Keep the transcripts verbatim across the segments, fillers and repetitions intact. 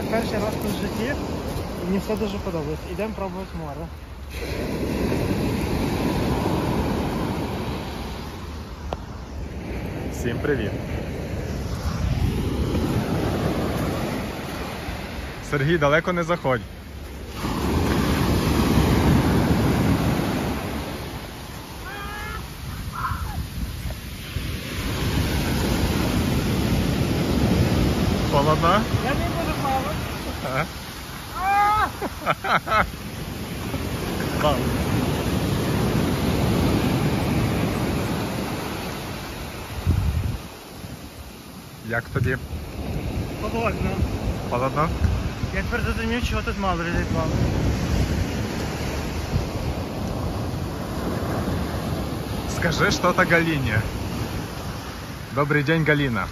перший раз тут в житті, і мені все дуже подобається. Йдемо пробувати море. Всім привіт! Сергій, далеко не заходь. Холодно? Я не буду плавати. Вау. Як тобі? Холодно. Холодно? Я тепер зрозумів, чого тут мало людей плаває. Скажи что-то Галине. Добрый день, Галина.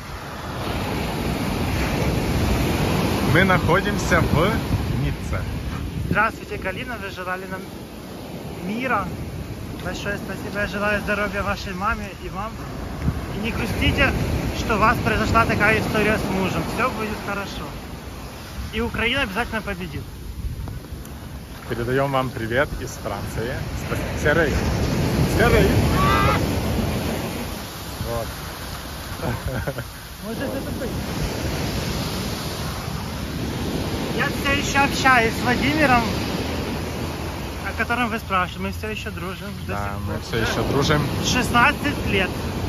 Мы находимся в Ницце. Здравствуйте, Галина, вы желали нам мира. Большое спасибо. Я желаю здоровья вашей маме и вам. И не грустите, что у вас произошла такая история с мужем. Все будет хорошо. И Украина обязательно победит. Передаем вам привет из Франции. Спасибо. Серый. Серый. Вот. Может это быть? Я все еще общаюсь с Владимиром, о котором вы спрашивали. Мы все еще дружим. до Да, сих мы пор. все еще дружим. шестнадцать лет.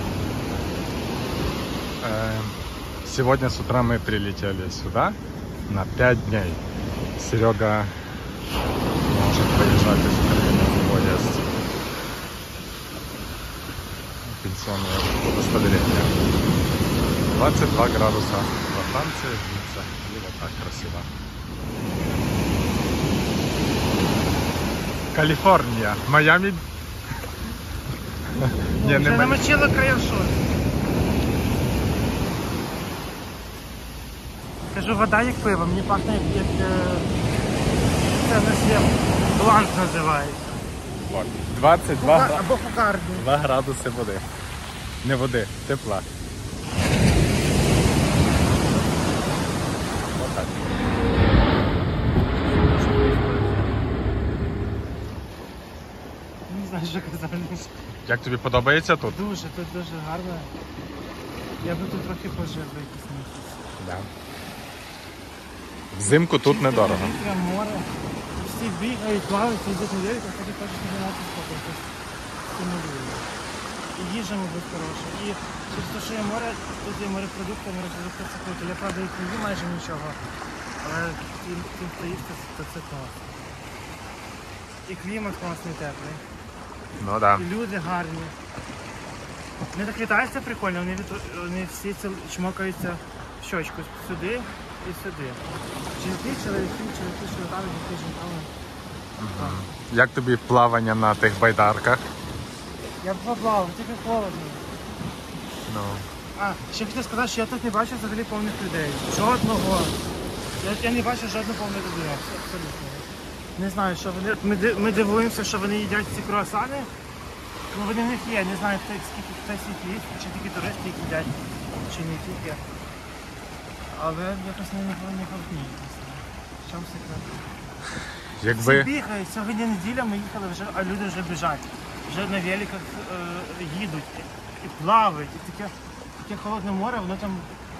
Э, Сегодня с утра мы прилетели сюда на пять дней. Серега может поезжать из Украины в поезд. Пенсионное удостоверение. двадцать два градуса во Франции, в Ницце. И вот так красиво. Калифорния, Майами. Не, не Вже Майами. намочила края в шорт. Кажу, вода як пиво, мені пахне як, як е, це в нас є бланк називається. Вот, двадцять два, Фука- Або фукарді. два градуси води. Не води, тепла. Отак. Не знаю, що казати. Як тобі подобається тут? Дуже, тут дуже гарно. Я би тут трохи пожив би якийсь місяць. Да. Взимку тут Чисте недорого. повітря, море. Всі бігають, плавають, їздять на великах, тоді хочуть займатися спортом. Стимулює. І їжа, мабуть, хороша. І через те, що є море, тут є морепродукти, морепродукти це круто. Я, правда, і не їм майже нічого, але тим, тим хто їсть, то це класно. І клімат класний, теплий. Ну да. І люди гарні. Вони так вітаються прикольно, вони, від... вони всі ці чмокаються в щочку сюди і сюди. Жінки, чоловіки, чоловіки, чоловіками, жінки, жінками. Так. Як тобі плавання на тих байдарках? Я б поплавав, тільки холодно. Ну. А, ще хотів сказати, що я тут не бачу взагалі повних людей. Жодного. Я, я не бачу жодного повного людей. Абсолютно. Не знаю, що вони. Ми, ди- ми дивуємося, що вони їдять ці круасани. Ну вони в них є, не знаю, хто, скільки хтось їх їсть, чи тільки туристи їх їдять, чи не тільки. Але якось не не повніють. В чому секрет? Всі Якби, бігають, сьогодні неділя, ми їхали вже, а люди вже біжать. Вже на великах е, їдуть і плавають. І таке, таке холодне море, воно там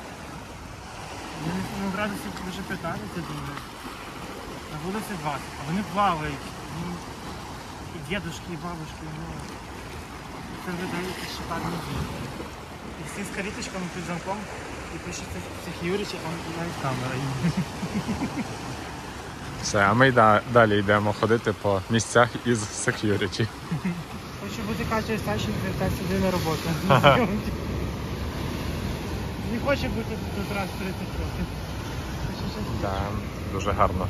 ну, градусів вже п'ятнадцять, я думаю. На вулиці двадцять, а вони плавають. Ну, і дідушки, і бабушки. Ну, це виглядає якісь шикарні дні. І всі з каріточками під замком і пишеться security, а навіть камера є. все, а ми да- далі йдемо ходити по місцях із security. Хочу бути Катєю Сащенко і так сюди на роботу. Не хочу бути тут раз тридцять років. Хочу щось- Да, дуже гарно.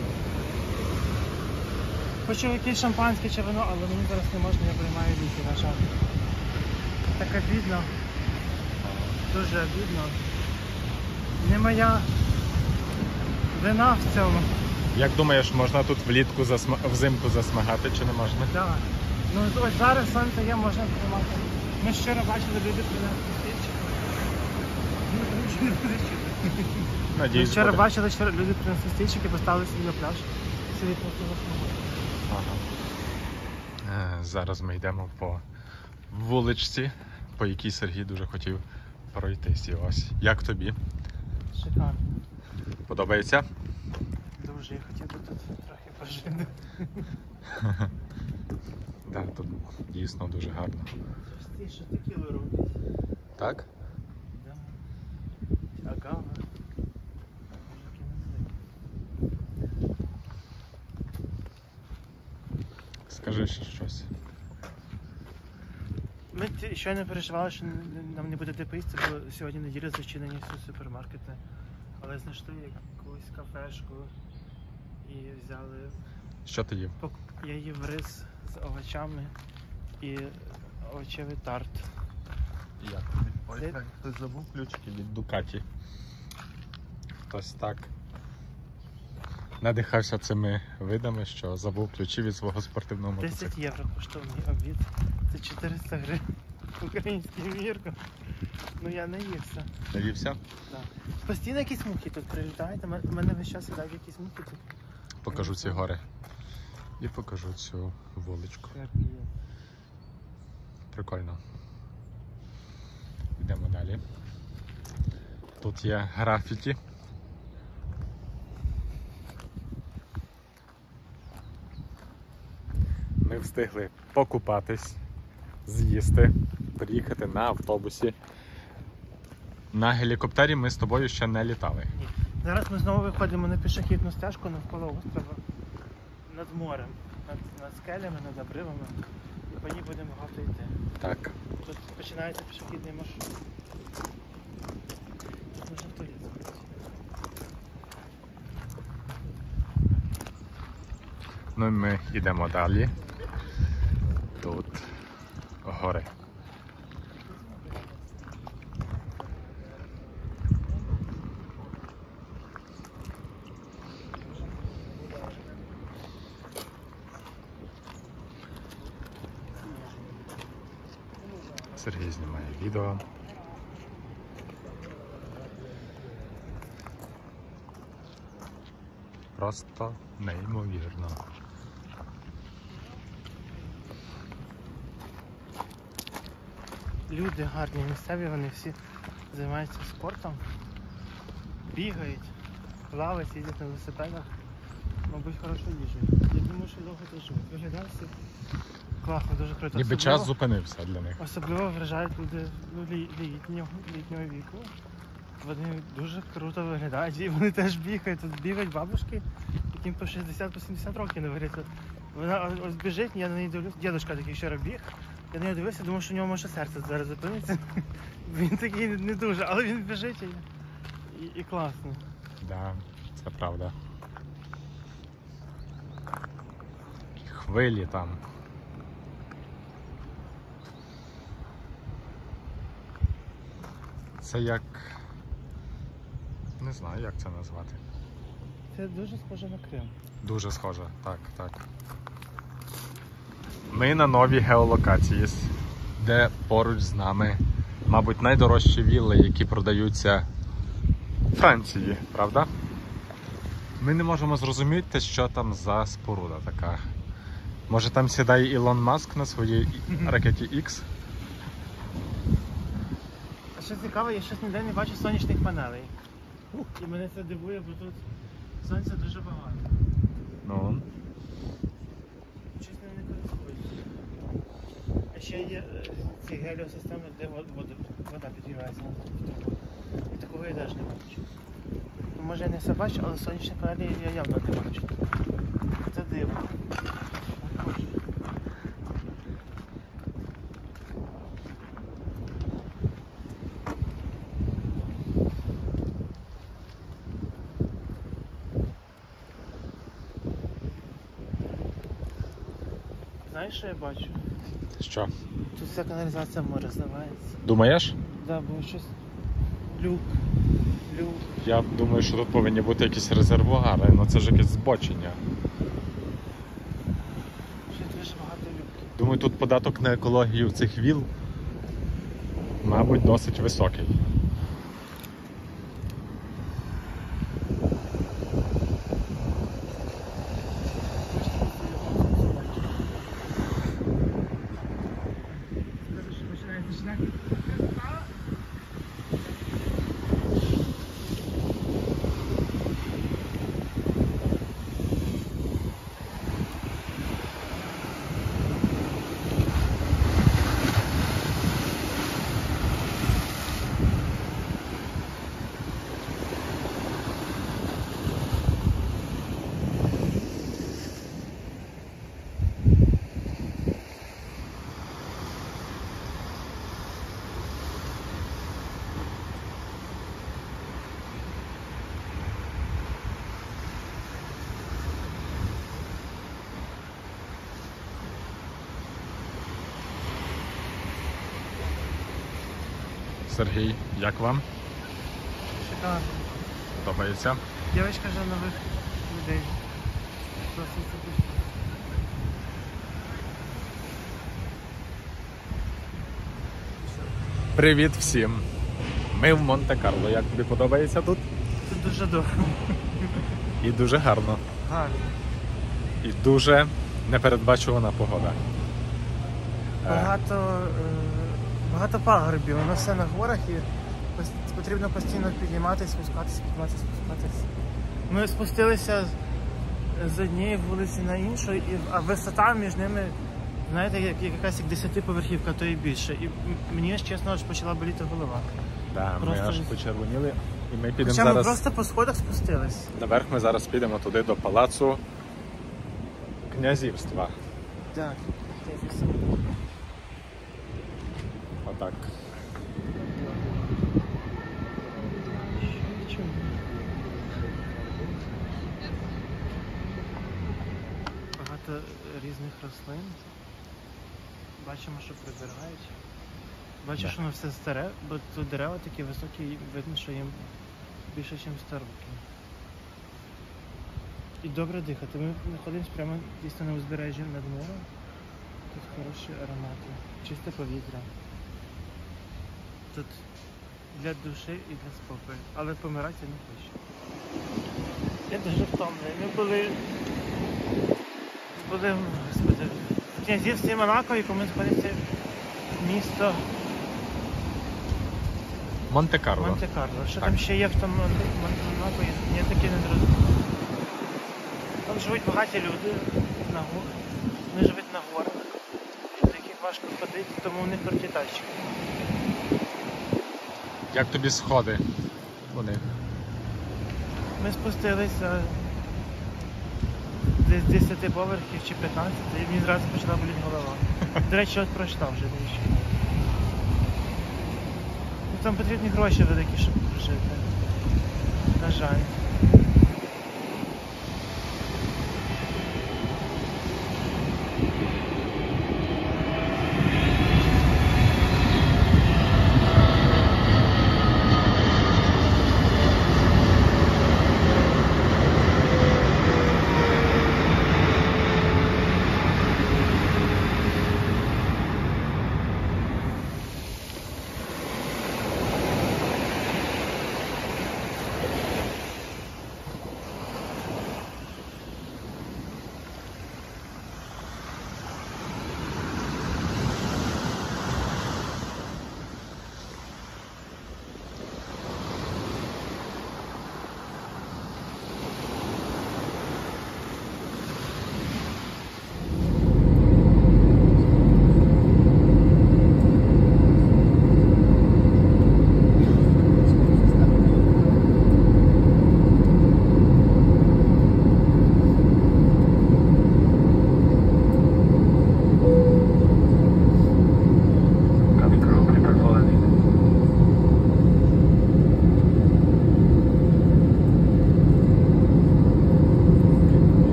Хочу якесь шампанське чи вино, але мені зараз не можна, я приймаю ліки, на жаль. Так обідно. Дуже обідно. Не моя вина в цьому. Як думаєш, можна тут влітку засма... взимку засмагати чи не можна? Да. Ну ось зараз сонце є, можна тримати. Ми щиро бачили, люди принесли стільчик. Ну, тому що не буде чути. Надіюсь, Вчора буде. бачили, що люди принесли стільчики, поставили собі на пляж. Собі просто засновують. Ага. Е, Зараз ми йдемо по вуличці, по якій Сергій дуже хотів пройтися. Ось. Як тобі? Шикарно. Подобається? Дуже, я хотів би тут трохи пожити. Да, тут дійсно дуже гарно. Ті, що текіли роблять. Так? Да. Агава. Скажи ще щось. Ми ті- щойно переживали, що н- нам не буде де поїсти, бо сьогодні неділя зачинені всі супермаркети. Але знайшли якусь кафешку і взяли. Що ти їв? пок- Я їв рис з овочами і овочевий тарт. Як Ой, тобі? Хтось забув ключики від Дукаті. Хтось так надихався цими видами, що забув ключі від свого спортивного мотоцикла. десять євро коштує мій обід. Це чотириста гривень. Український мірко. Ну я наївся. Наївся? Да. Постійно якісь мухи тут прилітають, а в мене весь час сідають якісь мухи тут. Покажу ці гори. І покажу цю вуличку. Прикольно. Йдемо далі. Тут є графіті. Ми встигли покупатись, з'їсти, приїхати на автобусі. На гелікоптері ми з тобою ще не літали. Ні. Зараз ми знову виходимо на пішохідну стежку навколо острова над морем, над, над скелями, над обривами. І по ній будемо багато йти. Так. Тут починається пішохідний маршрут. Дуже туди. Ну і ми йдемо далі. Тут гори. Сергій знімає відео. Просто неймовірно. Люди гарні, місцеві, вони всі займаються спортом, бігають, плавають, їздять на велосипедах, мабуть, хорошу їжу. Я думаю, що довго тут живуть. Виглядає все класно, дуже круто. Ніби Особливо- час зупинився для них. Особливо вражають люди ну, лі- літнього, літнього віку. Вони дуже круто виглядають і вони теж бігають. Тут бігають бабушки, яким по шістдесят-сімдесят років не виглядають. Вона ось- ось біжить, я на неї дивлюсь, дідушка такий вчора біг. Я на нього дивився, думав, що у нього може серце зараз зупиниться. Він такий не дуже, але він біжить і, і, і класно. Да, це правда. Такі хвилі там. Це як... Не знаю, як це назвати. Це дуже схоже на Крим. Дуже схоже, так, так. Ми на новій геолокації, де поруч з нами, мабуть, найдорожчі вілли, які продаються в Франції, правда? Ми не можемо зрозуміти, що там за споруда така. Може там сідає Ілон Маск на своїй ракеті Ікс? А що цікаво, я щось ніде не бачу сонячних панелей. І мене це дивує, бо тут сонця дуже багато. Ну, Щось ним не користуються. А ще є е, ці геліосистеми, де вод- вода, вода підігрівається на трубу. І такого я теж не бачу. Ну, може я не все бачу, але сонячні панелі я явно не бачу. Це дивно. Боже. Знаєш, що я бачу? що? Тут вся каналізація моря зливається. Думаєш? Да, бо щось люк, люк. Я думаю, що тут повинні бути якісь резервуари, але це ж якесь збочення. Щось дуже багато люків. Думаю, тут податок на екологію цих віл, мабуть, досить високий. шлях. Сергій, як вам? Шикарно. Подобається? Дівчинка вже нових людей. Просто це. Привіт всім! Ми в Монте-Карло. Як тобі подобається тут? Тут дуже довго. І дуже гарно. Гарно. І дуже непередбачувана погода. Е, Багато, е, багато пагорбів, воно все на горах і пос- потрібно постійно підніматися, спускатися, підніматися, спускатися. Ми спустилися з- з однієї вулиці на іншу, і, а висота між ними, знаєте, як, як якась як десятиповерхівка, то і більше. І м- мені, якщо чесно, аж почала боліти голова. Да, ми Просто аж ж- почервоніли. І ми підемо Хоча ми зараз просто по сходах спустились. наверх, ми зараз підемо туди до палацу князівства. Так. Отак. Багато різних рослин. Бачимо, що прибирають. Бачу, Да. що воно все старе, бо тут дерева такі високі, і видно, що їм більше, ніж сто років. І добре дихати. Ми знаходимося прямо дійсно на узбережжі над морем. Тут хороші аромати, чисте повітря. Тут для душі і для спокою. Але помирати я не хочу. Я дуже втомлений. Ми були, були господи, в князівстві Монако, якому знаходиться місто Монте-Карло. Монте-Карло. Що Так. там ще є в тому Монако, я, я таки не зрозумів. Там живуть багаті люди на горах. Вони живуть на горах, до яких важко ходити, тому у них круті тачки. Як тобі сходи у них? Ми спустилися десь з десяти поверхів чи п'ятнадцяти, і мені зразу почала боліти голова. До речі, от прочитав вже двічі. Ну, там потрібні гроші великі, щоб жити. На жаль.